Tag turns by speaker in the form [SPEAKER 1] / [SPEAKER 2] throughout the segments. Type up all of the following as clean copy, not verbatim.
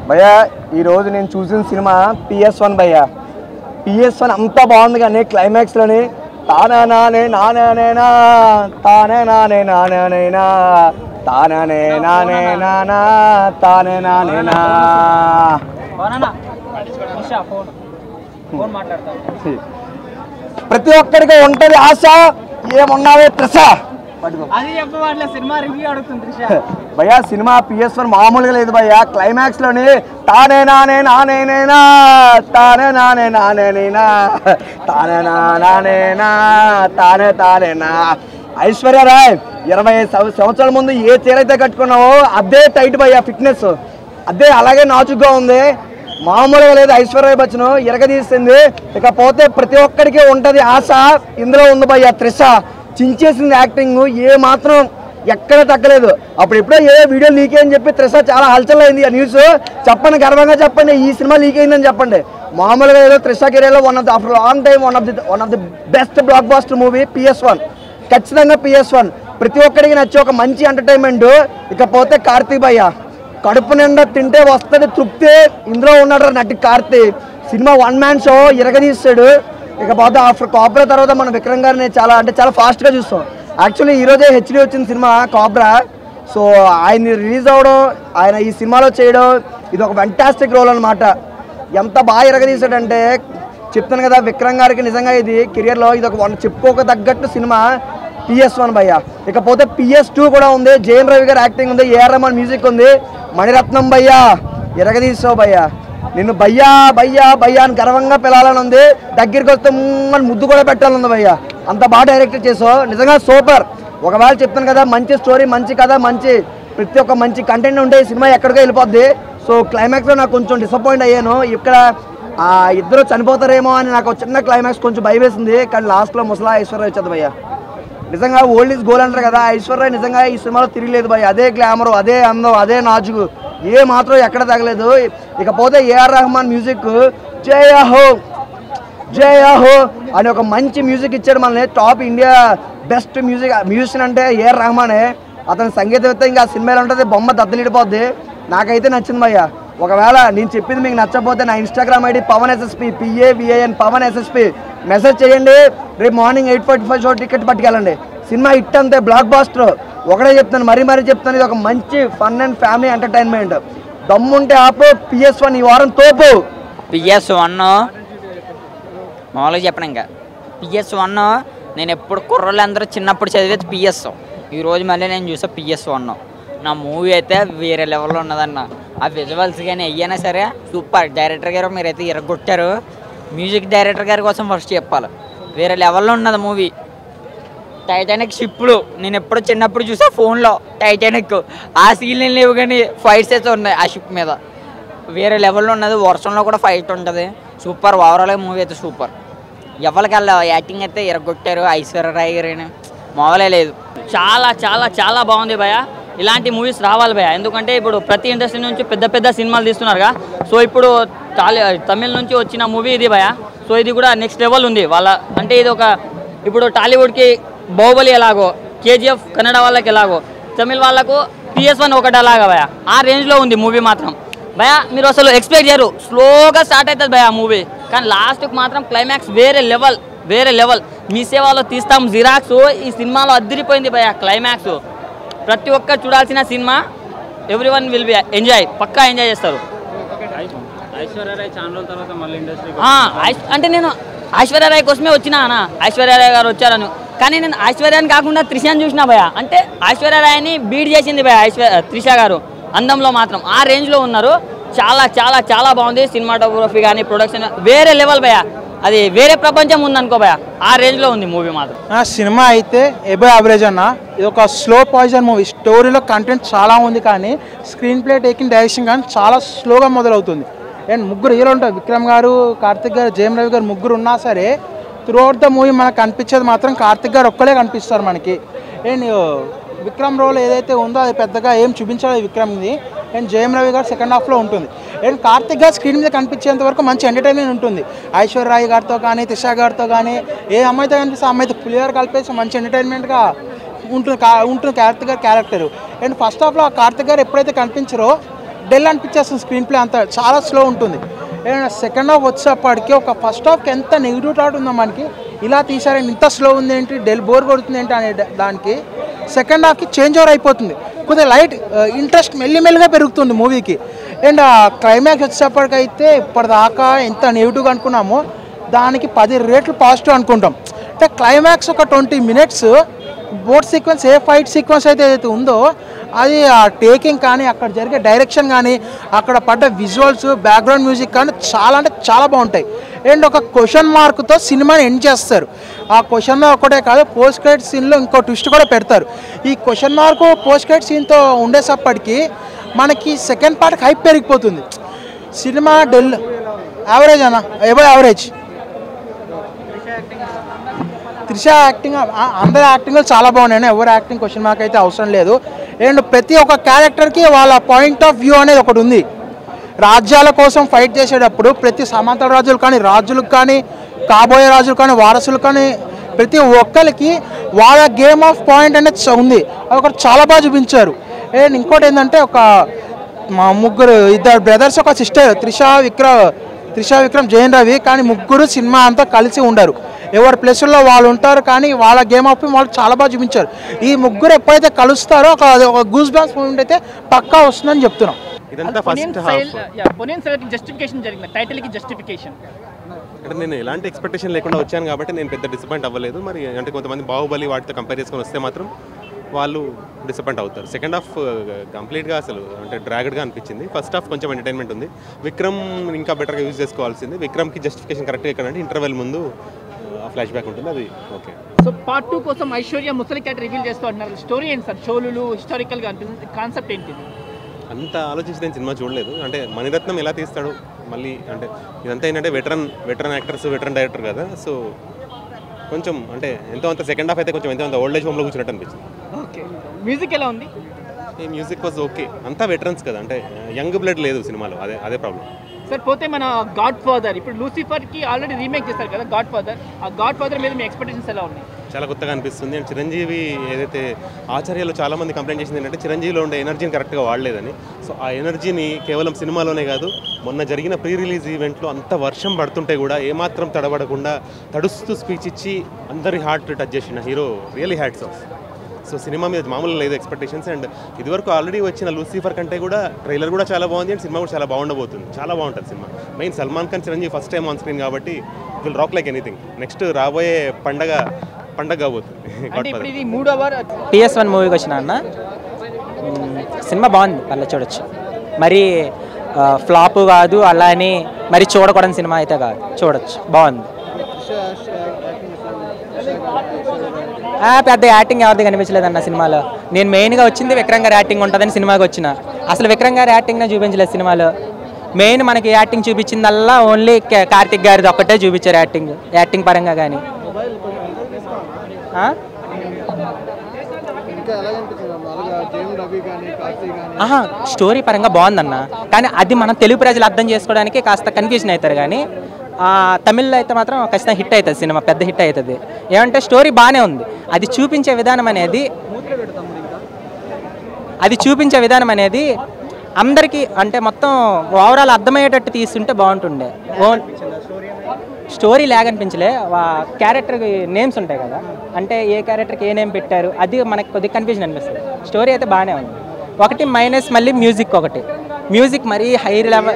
[SPEAKER 1] భయ్యా ఈరోజు నేను చూసిన సినిమా PS1 భయ్యా. PS1 అంతా బాగుంది కానీ క్లైమాక్స్లోని తానే నానే నానేనా తానే నానే నానేనా తానే నానే నానా తానే నానేనా ప్రతి ఒక్కరికి ఉంటది ఆశ ఏమున్నావే త్రిష భయ్యా సినిమా PS1 మామూలుగా లేదు భయ్యా. క్లైమాక్స్ లోని తానే నానే నానేనా తానే నానే నానేనా తానే నానేనా తానే తానేనా. ఐశ్వర్య రాయ్ 20 సంవత్సరాల ముందు ఏ చీరైతే కట్టుకున్నావో అదే టైట్ భయ్యా, ఫిట్నెస్ అదే అలాగే నాచుగ్గా ఉంది, మామూలుగా లేదు. ఐశ్వర్య బచ్చన్ ఎరగదీసింది. ఇకపోతే ప్రతి ఒక్కరికి ఉంటది ఆశ, ఇందులో ఉంది భయ్యా. త్రిష చించేసింది యాక్టింగ్, ఏ మాత్రం ఎక్కడ తగ్గలేదు. అప్పుడు ఎప్పుడో ఏ వీడియో లీక్ అయ్యని చెప్పి త్రిష చాలా హల్చల్ అయింది. ఆ న్యూస్ చెప్పండి, గర్వంగా చెప్పండి, ఈ సినిమా లీక్ అయిందని చెప్పండి. మామూలుగా ఏదో త్రిష కెరీర్లో after long time one of the best blockbuster movie PS1. ఖచ్చితంగా PS1 ప్రతి ఒక్కరికి నచ్చే ఒక మంచి ఎంటర్టైన్మెంట్. ఇకపోతే కార్తీక్ భయ్య కడుపు నిండా తింటే వస్తుంది తృప్తి, ఇందులో ఉన్నాడు నటి Karthik. Cinema one man show ఇరగదీస్తాడు. ఇకపోతే ఆఫ్టర్ కాబ్రా తర్వాత మన విక్రమ్ గారిని చాలా ఫాస్ట్గా చూస్తాం. యాక్చువల్లీ ఈరోజే HD వచ్చిన సినిమా కాబ్రా. సో ఆయన రిలీజ్ అవ్వడం, ఆయన ఈ సినిమాలో చేయడం, ఇది ఒక ఫెంటాస్టిక్ రోల్ అనమాట. ఎంత బాగా ఇరగదీశాడంటే చెప్తాను కదా, విక్రమ్ గారికి నిజంగా ఇది కెరియర్లో ఇది ఒక చెప్పుకోక తగ్గట్టు సినిమా PS1 భయ్య. ఇకపోతే PS2 కూడా ఉంది. జయన్ రవి గారు యాక్టింగ్ ఉంది, AR రెహమాన్ మ్యూజిక్ ఉంది. మణిరత్నం భయ్యా ఇరగదీసావు భయ్యా, నిన్ను భయ్యా భయ్యా భయ్యా అని గర్వంగా పిలాలని ఉంది. దగ్గరికి వస్తే ముద్దు కూడా పెట్టాలని భయ్యా, అంత బాగా డైరెక్ట్ చేసావు. నిజంగా సూపర్. ఒకవేళ చెప్తాను కదా, మంచి స్టోరీ, మంచి కథ, మంచి ప్రతి ఒక్క మంచి కంటెంట్ ఉంటే ఈ సినిమా ఎక్కడికో వెళ్ళిపోద్ది. సో క్లైమాక్స్లో నాకు కొంచెం డిసప్పాయింట్ అయ్యాను. ఇక్కడ ఇద్దరు చనిపోతారేమో అని నాకు చిన్న క్లైమాక్స్ కొంచెం భయం వేసింది. కానీ లాస్ట్లో ముసలా ఐశ్వర్య వచ్చేది భయ్యా. నిజంగా ఓల్డ్ ఈజ్ గోల్డ్ అంటారు కదా, ఐశ్వర్య నిజంగా ఈ సినిమాలో తిరగలేదు భయ్య. అదే గ్లామర్, అదే అందం, అదే నాజుకు, ఏ మాత్రం ఎక్కడ తగలేదు. ఇకపోతే AR రెహమాన్ మ్యూజిక్ జయ హో జయ హో అని ఒక మంచి మ్యూజిక్ ఇచ్చాడు మనల్ని. టాప్ ఇండియా బెస్ట్ మ్యూజిషియన్ అంటే AR రెహమానే. అతని సంగీతవేత్త ఇంకా సినిమాలో ఉంటుంది, బొమ్మ దద్దలిడిపోద్ది. నాకైతే నచ్చింది భయ్య. ఒకవేళ నేను చెప్పింది మీకు నచ్చకపోతే నా Instagram ID Pavan SSP PAVAN Pavan SSP message చేయండి. రేపు మార్నింగ్ 8:45 షో టికెట్ పట్టుకెళ్ళండి. సినిమా హిట్ అంతే, బ్లాక్ బాస్టర్. ఒకటే చెప్తాను, మరీ చెప్తాను, ఇది ఒక మంచి ఫన్ అండ్ ఫ్యామిలీ ఎంటర్టైన్మెంట్. దమ్ముంటే ఆపు. PS1 ఈ వారం తోపు.
[SPEAKER 2] PS1 మామూలుగా చెప్పను. ఇంకా PS1 నేను ఎప్పుడు కుర్రోళ్ళు అందరూ చిన్నప్పుడు చదివేది PS. ఈరోజు మళ్ళీ నేను చూసా PS1. నా మూవీ అయితే వేరే లెవెల్లో ఉన్నదన్న. ఆ విజువల్స్ కానీ అయ్యైనా సరే సూపర్. డైరెక్టర్ గారు మీరైతే ఇరగొట్టారు. మ్యూజిక్ డైరెక్టర్ గారి కోసం ఫస్ట్ చెప్పాలి, వేరే లెవెల్లో ఉన్నది మూవీ. టైటానిక్ షిప్లు నేను ఎప్పుడు చిన్నప్పుడు చూసా ఫోన్లో. టైటానిక్ ఆ సీన్లు లేవు కానీ ఫైట్స్ అయితే ఉన్నాయి ఆ షిప్ మీద, వేరే లెవెల్లో ఉన్నది. వర్షంలో కూడా ఫైట్ ఉంటుంది. సూపర్. ఓవరాల్గా మూవీ అయితే సూపర్. ఎవరికల్లా యాక్టింగ్ అయితే ఇరగొట్టారు. ఐశ్వర్య రాయ్ గారిని మామూలే లేదు.
[SPEAKER 3] చాలా చాలా చాలా బాగుంది భయ. ఇలాంటి మూవీస్ రావాలి భయ. ఎందుకంటే ఇప్పుడు ప్రతి ఇండస్ట్రీ నుంచి పెద్ద సినిమాలు తీస్తున్నారుగా. సో ఇప్పుడు తమిళ నుంచి వచ్చిన మూవీ ఇది భయ. సో ఇది కూడా నెక్స్ట్ లెవెల్ ఉంది వాళ్ళ. అంటే ఇది ఒక ఇప్పుడు టాలీవుడ్కి బాహుబలి ఎలాగో, KGF కన్నడ వాళ్ళకి ఎలాగో, తమిళ వాళ్ళకు PS1 ఒకటి అలాగా భయ. ఆ రేంజ్లో ఉంది మూవీ మాత్రం భయ. మీరు అసలు ఎక్స్పెక్ట్ చేయరు, స్లోగా స్టార్ట్ అవుతుంది భయ మూవీ. కానీ లాస్ట్కి మాత్రం క్లైమాక్స్ వేరే లెవెల్. మీ సేవలో తీస్తాం జిరాక్స్. ఈ సినిమాలో అదిరిపోయింది భయ క్లైమాక్స్. ప్రతి ఒక్కరు చూడాల్సిన cinema. Everyone will be enjoy, పక్కా ఎంజాయ్ చేస్తారు. అంటే నేను ఐశ్వర్య రాయ్ కోసమే వచ్చినా అన్న. ఐశ్వర్య రాయ్ గారు వచ్చారని, కానీ నేను ఐశ్వర్యాన్ని కాకుండా త్రిషని చూసినా భయ. అంటే ఐశ్వర్య రాయ్ని బీట్ చేసింది భయ త్రిష గారు. అందంలో మాత్రం ఆ రేంజ్లో ఉన్నారు. చాలా చాలా చాలా బాగుంది. సినిమాటోగ్రఫీ కానీ ప్రొడక్షన్ వేరే లెవెల్ భయ. అది వేరే ప్రపంచం ఉందనుకో భయ. ఆ రేంజ్లో ఉంది మూవీ మాత్రం.
[SPEAKER 4] సినిమా అయితే ఎబో యావరేజ్ అన్న. ఇది ఒక స్లో పాయిజన్ మూవీ. స్టోరీలో కంటెంట్ చాలా ఉంది కానీ స్క్రీన్ ప్లే టేకింగ్ డైరెక్షన్ కానీ చాలా స్లోగా మొదలవుతుంది. అండ్ ముగ్గురు హీరో ఉంటారు, విక్రమ్ గారు, కార్తిక్ గారు, జయం రవి గారు, ముగ్గురు ఉన్నా సరే త్రూఅవుట్ ద మూవీ మనకు కనిపించేది మాత్రం కార్తిక్ గారు ఒక్కలే కనిపిస్తారు మనకి. అండ్ విక్రమ్ రోల్ ఏదైతే ఉందో అది పెద్దగా ఏం చూపించాలి విక్రమ్ది. అండ్ జయం రవి గారు సెకండ్ హాఫ్లో ఉంటుంది. అండ్ కార్తిక్ గారు స్క్రీన్ మీద కనిపించేంత వరకు మంచి ఎంటర్టైన్మెంట్ ఉంటుంది. ఐశ్వర్య రాయ్ గారితో కానీ, త్రిష గారితో కానీ, ఏ అమ్మాయితో కనిపిస్తే ఆ అమ్మాయితో పులిహార కలిపేసి మంచి ఎంటర్టైన్మెంట్గా ఉంటుంది కార్తిక్ గారి క్యారెక్టర్. అండ్ ఫస్ట్ హాఫ్లో కార్తిక్ గారు ఎప్పుడైతే కనిపించారో డెల్ అనిపించేస్తుంది. స్క్రీన్ ప్లే అంతా చాలా స్లో ఉంటుంది. సెకండ్ హాఫ్ వచ్చేప్పటికి ఒక ఫస్ట్ హాఫ్కి ఎంత నెగిటివ్ థాట్ ఉందో మనకి, ఇలా తీసారని ఇంత స్లో ఉంది ఏంటి, డెల్ బోర్ కొడుతుంది ఏంటి అనే దానికి సెకండ్ హాఫ్కి చేంజ్ ఓవర్ అయిపోతుంది. కొద్దిగా లైట్ ఇంట్రెస్ట్ మెల్లిమెల్లిగా పెరుగుతుంది మూవీకి. అండ్ క్లైమాక్స్ వచ్చేప్పటికైతే ఇప్పటిదాకా ఎంత నెగిటివ్గా అనుకున్నామో దానికి 10 రెట్లు పాజిటివ్ అనుకుంటాం. అంటే క్లైమాక్స్ ఒక 20 మినిట్స్ బోట్ సీక్వెన్స్, ఏ ఫైట్ సీక్వెన్స్ అయితే ఏదైతే ఉందో అది ఆ టేకింగ్ కానీ, అక్కడ జరిగే డైరెక్షన్ కానీ, అక్కడ పడ్డ విజువల్స్, బ్యాక్గ్రౌండ్ మ్యూజిక్ కానీ చాలా అంటే చాలా బాగుంటాయి. అండ్ ఒక క్వశ్చన్ మార్క్తో సినిమాని ఎండ్ చేస్తారు. ఆ క్వశ్చన్ ఒకటే కాదు, పోస్ట్ క్రెడిట్ సీన్లో ఇంకో ట్విస్ట్ కూడా పెడతారు. ఈ క్వశ్చన్ మార్క్ పోస్ట్ క్రెడిట్ సీన్తో ఉండేసప్పటికి మనకి సెకండ్ పార్ట్కి హైప్ పెరిగిపోతుంది. సినిమా డెల్ యావరేజ్ అన్న, ఎబో యావరేజ్. త్రిష యాక్టింగ్, అందరి యాక్టింగ్ చాలా బాగున్నాయి. ఎవరి యాక్టింగ్ క్వశ్చన్ మార్క్ అయితే అవసరం లేదు. అండ్ ప్రతి ఒక్క క్యారెక్టర్కి వాళ్ళ పాయింట్ ఆఫ్ వ్యూ అనేది ఒకటి ఉంది. రాజ్యాల కోసం ఫైట్ చేసేటప్పుడు ప్రతి సమాంతర రాజులు కానీ, రాజులకు కానీ, కాబోయే రాజులు కానీ, వారసులు కానీ, ప్రతి ఒక్కరికి వాళ్ళ గేమ్ ఆఫ్ పాయింట్ అనేది ఉంది. అది ఒకటి చాలా బాగా చూపించారు. అండ్ ఇంకోటి ఏంటంటే ఒక మా ముగ్గురు, ఇద్దరు బ్రదర్స్, ఒక సిస్టర్, త్రిష విక్రమ్, జయన్ రవి, కానీ ముగ్గురు సినిమా అంతా కలిసి ఉండరు. ఎవరి ప్లేసుల్లో వాళ్ళు ఉంటారు, కానీ వాళ్ళ గేమ్ ఆఫ్ వాళ్ళు చాలా బాగా చూపించారు. ఈ ముగ్గురు ఎప్పుడైతే కలుస్తారో ఒక గూస్ బంప్స్ మూమెంట్ అయితే పక్కా వస్తుందని చెప్తున్నాం.
[SPEAKER 5] జస్టిఫికేషన్ జరిగింది, టైటిల్ కి జస్టిఫికేషన్
[SPEAKER 6] అంటే నేను ఎలాంటి ఎక్స్పెక్టేషన్ లేకుండా వచ్చాను కాబట్టి నేను పెద్ద డిసప్పాయింట్ అవ్వలేదు. మరి అంటే కొంతమంది బాహుబలి వాటితో కంపేర్ చేసుకొని వస్తే మాత్రం వాళ్ళు డిసప్పాయింట్ అవుతారు. సెకండ్ హాఫ్ కంప్లీట్గా అసలు అంటే డ్రాగడ్గా అనిపించింది. ఫస్ట్ హాఫ్ కొంచెం ఎంటర్టైన్మెంట్ ఉంది. విక్రమ్ ఇంకా బెటర్గా యూజ్ చేసుకోవాల్సింది. విక్రమ్కి జస్టిఫికేషన్ కరెక్ట్గా ఎక్కడంటే ఇంటర్వెల్ ముందు ఫ్లాష్ బ్యాక్ ఉంటుంది, అది ఓకే.
[SPEAKER 5] సో పార్ట్ 2 కోసం ఐశ్వర్య ముసలి క్యాట్ రివీల్ చేస్తూ అంటున్నారు. స్టోరీ ఏంటి సార్? షోలు హిస్టారికల్గా అనిపిస్తుంది, కాన్సెప్ట్ ఏంటి?
[SPEAKER 6] అంత ఆలోచించి నేను సినిమా చూడలేదు. అంటే మణిరత్నం ఎలా తీస్తాడు మళ్ళీ, అంటే ఇదంతా ఏంటంటే వెటరన్ యాక్టర్స్, వెటరన్ డైరెక్టర్ కదా. సో కొంచెం అంటే ఎంతో అంత సెకండ్ హాఫ్ అయితే కొంచెం ఎంతో అంత ఓల్డ్ ఏజ్ హోమ్లో కూర్చున్నట్టు అనిపించింది.
[SPEAKER 5] ఓకే, మ్యూజిక్ ఎలా ఉంది?
[SPEAKER 6] ఈ మ్యూజిక్ వాజ్ ఓకే. అంతా వెటరన్స్ కదా, అంటే యంగ్ బ్లడ్ లేదు సినిమాలో, అదే ప్రాబ్లం.
[SPEAKER 5] సార్ పోతే మన గాడ్ ఫాదర్, ఇప్పుడు లూసిఫర్కి ఆల్రెడీ రీమేక్ చేస్తారు కదా గాడ్ ఫాదర్. ఆ గాడ్ ఫాదర్ మీద మీ ఎక్స్పెక్టేషన్స్ ఎలా ఉన్నాయి?
[SPEAKER 6] చాలా కొత్తగా అనిపిస్తుంది. అండ్ చిరంజీవి ఏదైతే ఆచార్యలో చాలామంది కంప్లైంట్ చేసింది ఏంటంటే చిరంజీవిలో ఉండే ఎనర్జీని కరెక్ట్గా వాడలేదని. సో ఆ ఎనర్జీని కేవలం సినిమాలోనే కాదు, మొన్న జరిగిన ప్రీ రిలీజ్ ఈవెంట్లో అంత వర్షం పడుతుంటే కూడా ఏమాత్రం తడబడకుండా తడుస్తూ స్పీచ్ ఇచ్చి అందరి హార్ట్ టచ్ చేసిన hero really hats off. So cinema మీద మామూలు లేదు ఎక్స్పెక్టేషన్స్. అండ్ ఇదివరకు ఆల్రెడీ వచ్చిన లూసిఫర్ కంటే కూడా ట్రైలర్ కూడా చాలా బాగుంది. అండ్ సినిమా కూడా చాలా బాగుండబోతుంది, చాలా బాగుంటుంది cinema. Main Salman Khan, Chiranjeevi first time on screen కాబట్టి will rock like anything. Next రాబోయే పండగ కాబోతుంది.
[SPEAKER 7] PS1 మూవీకి వచ్చిన అన్న, సినిమా బాగుంది, పర్లేదు చూడొచ్చు. మరి ఫ్లాప్ కాదు, అలా అని మరి చూడకూడని సినిమా అయితే కాదు, చూడొచ్చు, బాగుంది. పెద్ద యాక్టింగ్ ఎవరిది కనిపించలేదన్న సినిమాలో. నేను మెయిన్గా వచ్చింది విక్రమ్ గారి యాక్టింగ్ ఉంటుందని సినిమాకి వచ్చిన. అసలు విక్రమ్ గారి యాక్టింగ్నే చూపించలేదు సినిమాలో. మెయిన్ మనకి యాక్టింగ్ చూపించిందల్లా ఓన్లీ కార్తిక్ గారిది ఒక్కటే చూపించారు యాక్టింగ్ పరంగా. కానీ స్టోరీ పరంగా బాగుందన్న, కానీ అది మనం తెలుగు ప్రజలు అర్థం చేసుకోవడానికి కాస్త కన్ఫ్యూజన్ అవుతారు. కానీ తమిళ్లో అయితే మాత్రం ఖచ్చితంగా హిట్ అవుతుంది సినిమా, పెద్ద హిట్ అవుతుంది. ఏమంటే స్టోరీ బాగానే ఉంది, అది చూపించే విధానం అనేది అందరికీ అంటే మొత్తం ఓవరాల్ అర్థమయ్యేటట్టు తీసుకుంటే బాగుంటుండే. స్టోరీ లేగనిపించలే. క్యారెక్టర్కి నేమ్స్ ఉంటాయి కదా, అంటే ఏ క్యారెక్టర్కి ఏ నేమ్ పెట్టారు, అది మనకి కొద్దిగా కన్ఫ్యూజన్ అనిపిస్తుంది. స్టోరీ అయితే బాగానే ఉంది. ఒకటి మైనస్ మళ్ళీ మ్యూజిక్ మరీ హై లెవెల్,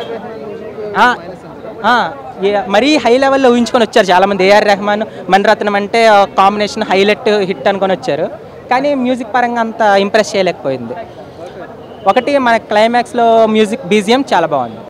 [SPEAKER 7] మరీ హై లెవెల్లో ఊహించుకొని వచ్చారు చాలామంది. ఏఆర్ రెహమాన్, మణిరత్నం అంటే కాంబినేషన్ హైలైట్ హిట్ అనుకొని వచ్చారు, కానీ మ్యూజిక్ పరంగా అంత ఇంప్రెస్ చేయలేకపోయింది. ఒకటి మన క్లైమాక్స్లో మ్యూజిక్ BGM చాలా బాగుంది.